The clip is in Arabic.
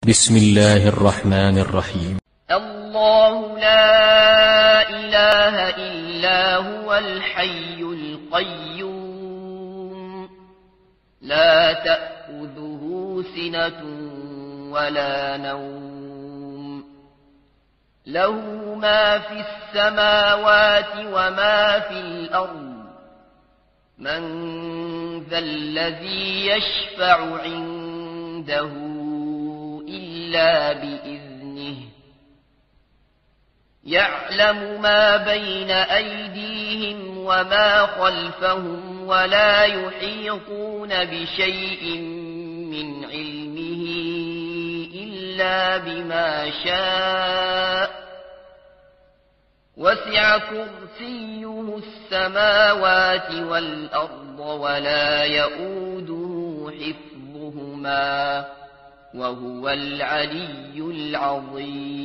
بسم الله الرحمن الرحيم. الله لا إله إلا هو الحي القيوم لا تأخذه سنة ولا نوم له ما في السماوات وما في الأرض من ذا الذي يشفع عنده إلا بإذنه يعلم ما بين أيديهم وما خلفهم ولا يحيطون بشيء من علمه إلا بما شاء وسع كرسيه السماوات والأرض ولا يؤوده حفظهما وهو العلي العظيم.